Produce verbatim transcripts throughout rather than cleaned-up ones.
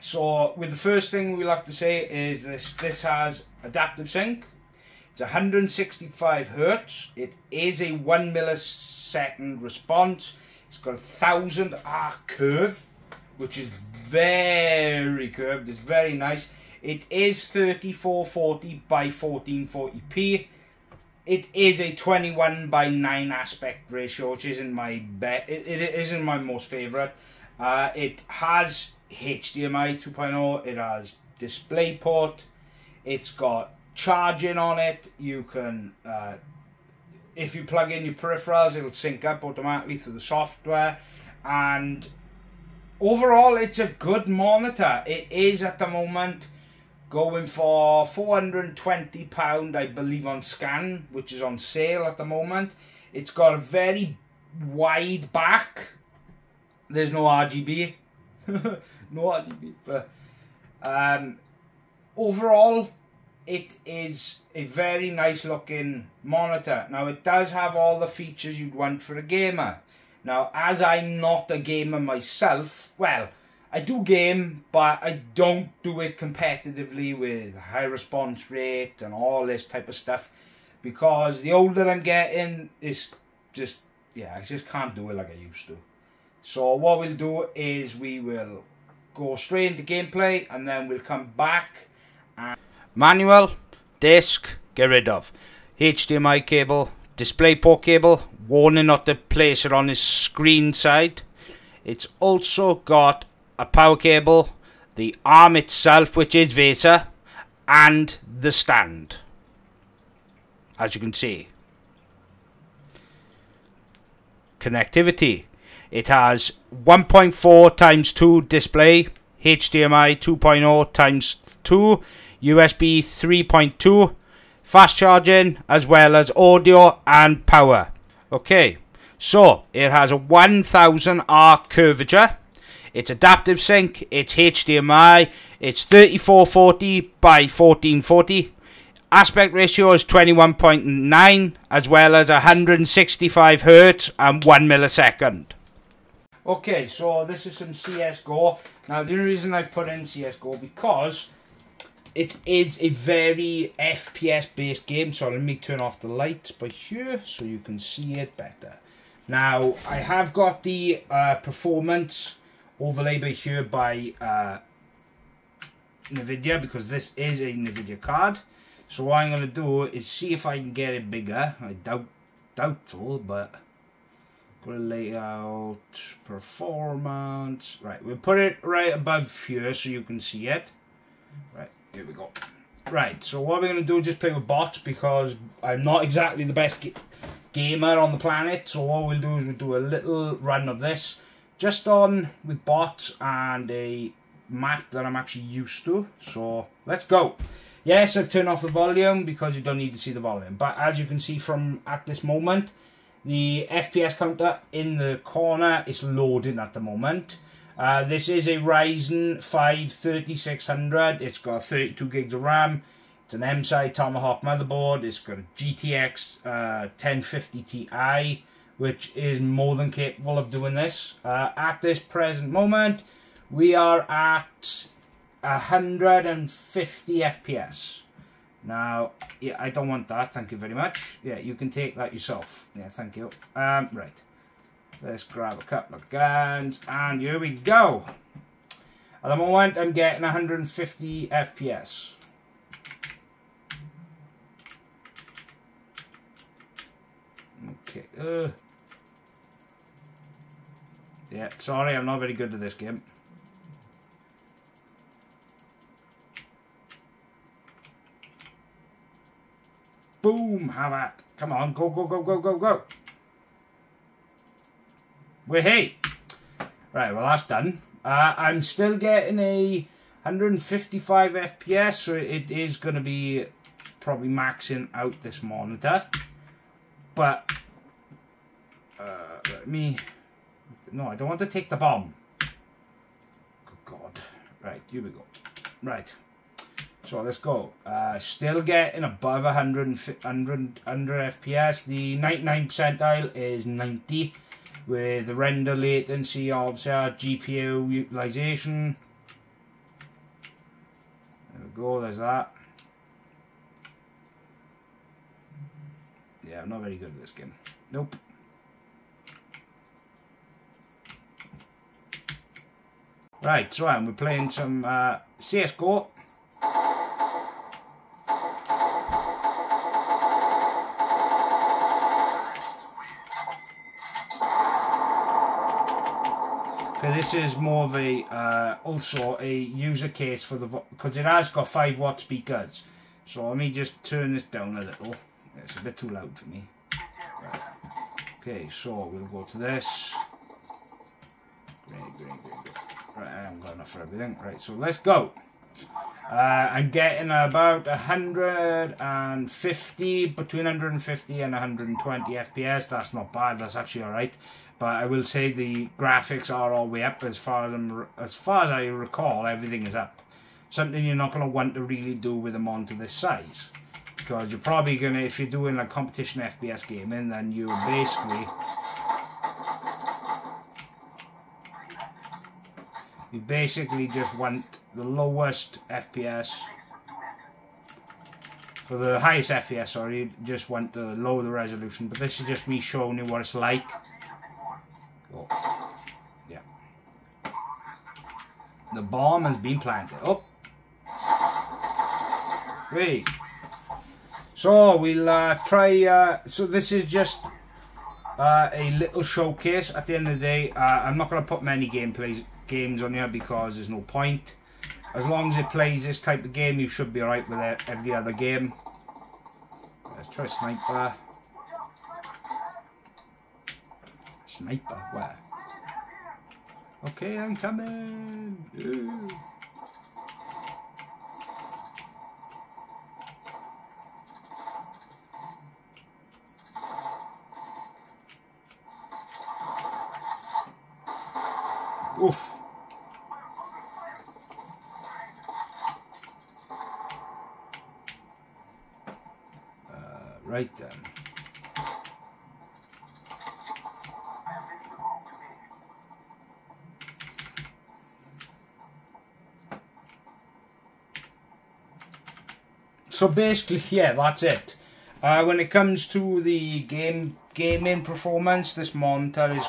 Right, so with the first thing we'll have to say is this this has adaptive sync. It's one hundred sixty-five hertz. It is a one millisecond response. It's got a thousand arc curve, which is very curved. It's very nice. It is thirty-four forty by fourteen forty p. It is a twenty-one by nine aspect ratio, which isn't my bet. It, it isn't my most favorite. Uh, it has H D M I two point oh. It has DisplayPort. It's got charging on it. You can, uh, if you plug in your peripherals, it'll sync up automatically through the software. And overall, it's a good monitor. It is at the moment going for four hundred and twenty pounds, I believe, on scan, which is on sale at the moment. It's got a very wide back. There's no R G B. No R G B. But um, overall, it is a very nice looking monitor. Now, it does have all the features you'd want for a gamer. Now, as I'm not a gamer myself, well, I do game, but I don't do it competitively with high response rate and all this type of stuff, because the older I'm getting, it's just, yeah, I just can't do it like I used to. So what we'll do is we will go straight into gameplay, and then we'll come back and manual, disc, get rid of, H D M I cable, DisplayPort cable, warning not to place it on his screen side. It's also got a power cable, the arm itself, which is VESA, and the stand, as you can see. Connectivity. It has one point four times two display, H D M I two point oh times two, U S B three point two, fast charging, as well as audio and power. Okay, so it has a one thousand arc curvature. It's adaptive sync, it's H D M I, it's thirty-four forty by fourteen forty. Aspect ratio is twenty-one point nine, as well as one hundred sixty-five hertz and one millisecond. Okay, so this is some C S G O. Now, the only reason I put in C S G O because it is a very F P S based game. So let me turn off the lights by here so you can see it better. Now, I have got the uh, performance overlay by here by uh, NVIDIA, because this is a NVIDIA card. So what I'm going to do is see if I can get it bigger. I doubt, doubtful, but going to lay out performance. Right, we'll put it right above here so you can see it. Right, here we go. Right, so what we're going to do is just play with bots, because I'm not exactly the best ga gamer on the planet. So what we'll do is we'll do a little run of this just on with bots and a map that I'm actually used to. So let's go. Yes, I've turned off the volume because you don't need to see the volume. But as you can see from at this moment, the F P S counter in the corner is loading at the moment. Uh, this is a Ryzen five thirty-six hundred. It's got thirty-two gigs of RAM. It's an M S I Tomahawk motherboard. It's got a G T X uh, ten fifty Ti, which is more than capable of doing this. Uh, at this present moment, we are at one hundred fifty F P S. Now, yeah, I don't want that, thank you very much. Yeah, you can take that yourself. Yeah, thank you. Um, right. Let's grab a couple of guns, and here we go. At the moment, I'm getting one hundred fifty F P S. Okay. Uh. Yeah, sorry, I'm not very good at this game. Boom, have at. Come on, go, go, go, go, go, go. Wait, hey. Right, well, that's done. Uh, I'm still getting a one hundred fifty-five F P S, so it is going to be probably maxing out this monitor. But, uh, let me... No, I don't want to take the bomb. Good God. Right, here we go. Right. So let's go. Uh, still getting above one hundred, one hundred F P S. The ninety-nine percentile is ninety, with the render latency of our G P U utilization go, there's that. Yeah, I'm not very good at this game. Nope. Right, so um, we're playing some uh, C S G O. Okay, this is more of a uh, also a user case for the because it has got five watt speakers. So let me just turn this down a little. It's a bit too loud for me. Right. Okay, so we'll go to this. Great, great, great, great. Right, I haven't got enough for everything. Right, so let's go. Uh, I'm getting about one hundred fifty, between one hundred fifty and one hundred twenty F P S. That's not bad. That's actually all right. But I will say the graphics are all the way up as far as I'm, as far as I recall. Everything is up. Something you're not going to want to really do with them onto this size, because you're probably gonna, if you're doing like competition F P S gaming, then you basically you basically just want the lowest F P S. For the highest F P S, sorry, you just want to lower the resolution. But this is just me showing you what it's like. Oh. Yeah. The bomb has been planted. Oh. Wait. So we'll uh, try. Uh, so this is just uh, a little showcase. At the end of the day, uh, I'm not going to put many gameplays games on here because there's no point. As long as it plays this type of game, you should be alright with it, every other game. Let's try sniper. Sniper, where? Okay, I'm coming. Ooh. Oof. Uh, right then. So basically, yeah, that's it. Uh, when it comes to the game gaming performance, this monitor is,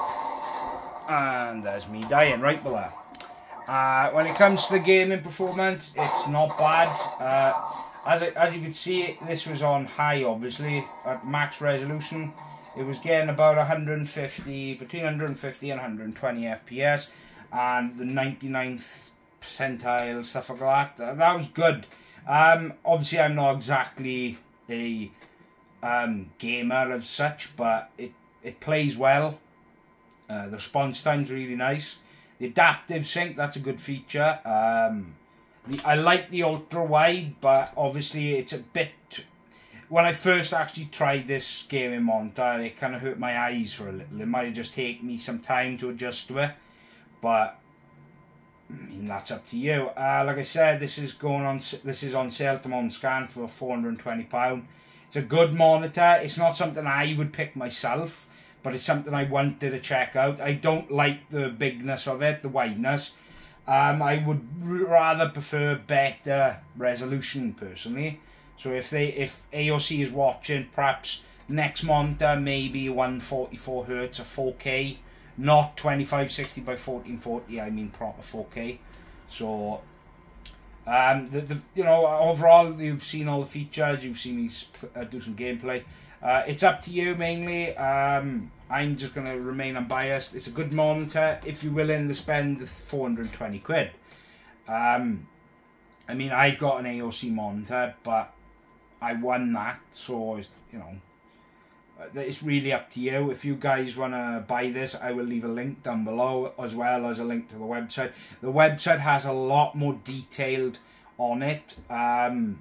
and there's me dying right below. Uh, when it comes to the gaming performance, it's not bad. Uh, as I, as you can see, this was on high, obviously, at max resolution. It was getting about one hundred fifty, between one hundred fifty and one hundred twenty F P S, and the ninety-ninth percentile, stuff like that. That, that was good. Um, obviously, I'm not exactly a um, gamer as such, but it, it plays well. Uh, the response time's really nice. The adaptive sync, that's a good feature. Um, the, I like the ultra-wide, but obviously it's a bit... When I first actually tried this gaming monitor, it kind of hurt my eyes for a little. It might have just taken me some time to adjust to it, but... I mean, that's up to you. Uh, like I said, this is going on. This is on sale to on scan for four hundred and twenty pounds. It's a good monitor. It's not something I would pick myself, but it's something I wanted to check out. I don't like the bigness of it, the wideness. Um, I would rather prefer better resolution personally. So if they, if A O C is watching, perhaps next monitor maybe one forty-four hertz or four K. Not twenty-five sixty by fourteen forty, I mean proper four K. So, um, the, the you know, overall, you've seen all the features, you've seen me uh, do some gameplay. Uh, it's up to you mainly. Um, I'm just going to remain unbiased. It's a good monitor if you're willing to spend four hundred and twenty quid. Um, I mean, I've got an A O C monitor, but I won that, so, you know, it's really up to you. If you guys want to buy this, I will leave a link down below, as well as a link to the website. The website has a lot more detailed on it, um,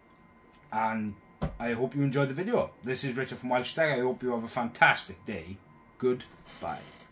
and I hope you enjoyed the video. This is Richard from WELSHYTECH. I hope you have a fantastic day. Goodbye.